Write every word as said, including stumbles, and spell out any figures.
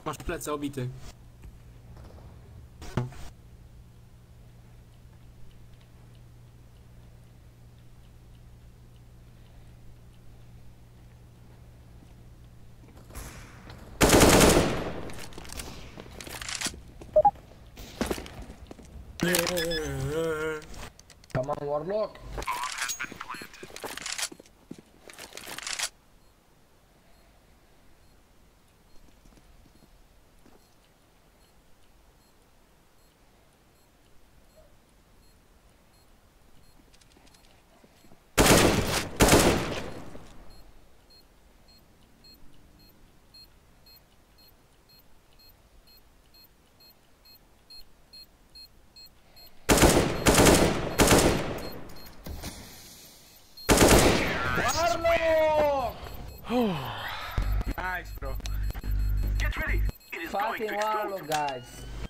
Masz plecy obity. Come on, Warlock. Nice, bro. Get ready. It is going Fucking to explode. Warlock, guys.